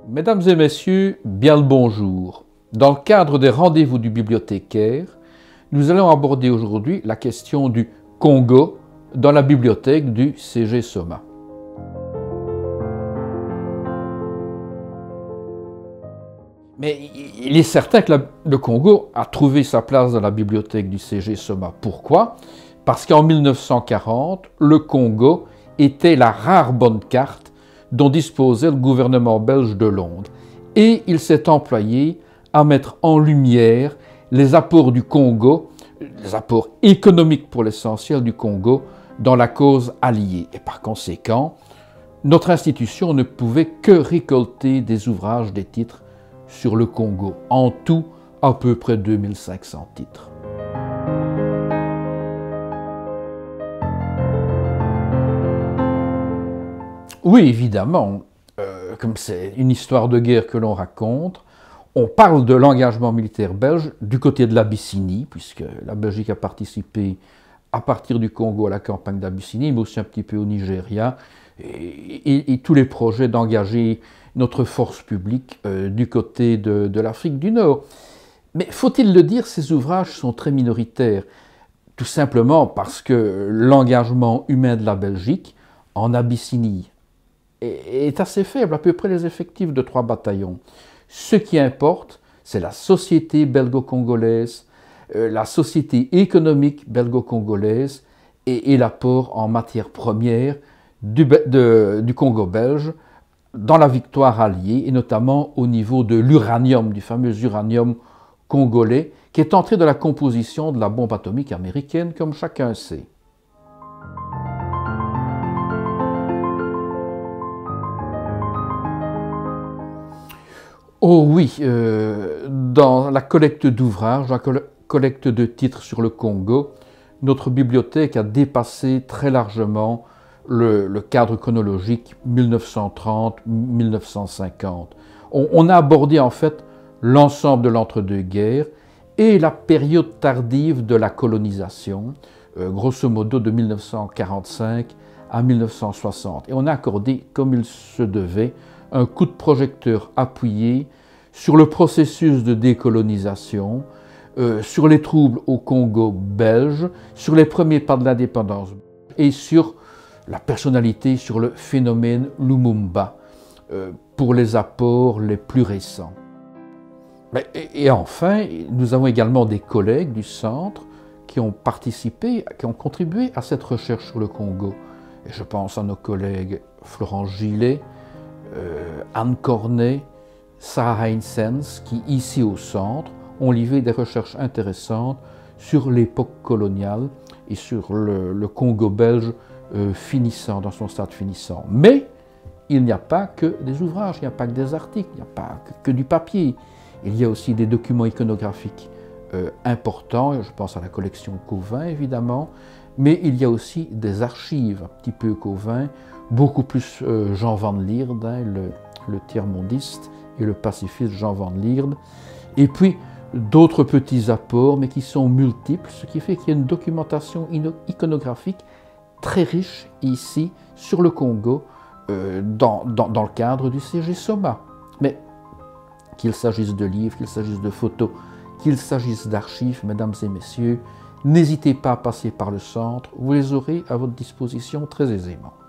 Mesdames et messieurs, bien le bonjour. Dans le cadre des rendez-vous du bibliothécaire, nous allons aborder aujourd'hui la question du Congo dans la bibliothèque du CG Soma. Mais il est certain que le Congo a trouvé sa place dans la bibliothèque du CG Soma. Pourquoi? Parce qu'en 1940, le Congo était la rare bonne carte dont disposait le gouvernement belge de Londres. Et il s'est employé à mettre en lumière les apports du Congo, les apports économiques pour l'essentiel du Congo, dans la cause alliée. Et par conséquent, notre institution ne pouvait que récolter des ouvrages, des titres sur le Congo. En tout, à peu près 2500 titres. Oui, évidemment, comme c'est une histoire de guerre que l'on raconte, on parle de l'engagement militaire belge du côté de l'Abyssinie, puisque la Belgique a participé à partir du Congo à la campagne d'Abyssinie, mais aussi un petit peu au Nigeria, et tous les projets d'engager notre force publique du côté de l'Afrique du Nord. Mais faut-il le dire, ces ouvrages sont très minoritaires, tout simplement parce que l'engagement humain de la Belgique en Abyssinie est assez faible, à peu près les effectifs de 3 bataillons. Ce qui importe, c'est la société belgo-congolaise, la société économique belgo-congolaise et l'apport en matières premières du Congo belge dans la victoire alliée, et notamment au niveau de l'uranium, du fameux uranium congolais, qui est entré dans la composition de la bombe atomique américaine, comme chacun sait. Oh oui, dans la collecte d'ouvrages, la collecte de titres sur le Congo, notre bibliothèque a dépassé très largement le cadre chronologique 1930-1950. On a abordé en fait l'ensemble de l'entre-deux-guerres et la période tardive de la colonisation, grosso modo de 1945 à 1960. Et on a accordé, comme il se devait, un coup de projecteur appuyé sur le processus de décolonisation, sur les troubles au Congo belge, sur les premiers pas de l'indépendance et sur la personnalité, sur le phénomène Lumumba, pour les apports les plus récents. Et enfin, nous avons également des collègues du centre qui ont participé, qui ont contribué à cette recherche sur le Congo. Et je pense à nos collègues Florence Gillet, Anne Cornet, Sarah Heinzens, qui ici au centre ont livré des recherches intéressantes sur l'époque coloniale et sur le Congo belge finissant, dans son stade finissant. Mais il n'y a pas que des ouvrages, il n'y a pas que des articles, il n'y a pas que du papier. Il y a aussi des documents iconographiques importants, je pense à la collection Cauvin évidemment, mais il y a aussi des archives, un petit peu Cauvin, beaucoup plus Jean Van Lierde, hein, le tiers-mondiste et le pacifiste Jean Van Lierde, et puis d'autres petits apports, mais qui sont multiples, ce qui fait qu'il y a une documentation iconographique très riche ici sur le Congo, dans le cadre du CG Soma. Mais qu'il s'agisse de livres, qu'il s'agisse de photos, qu'il s'agisse d'archives, mesdames et messieurs, n'hésitez pas à passer par le centre, vous les aurez à votre disposition très aisément.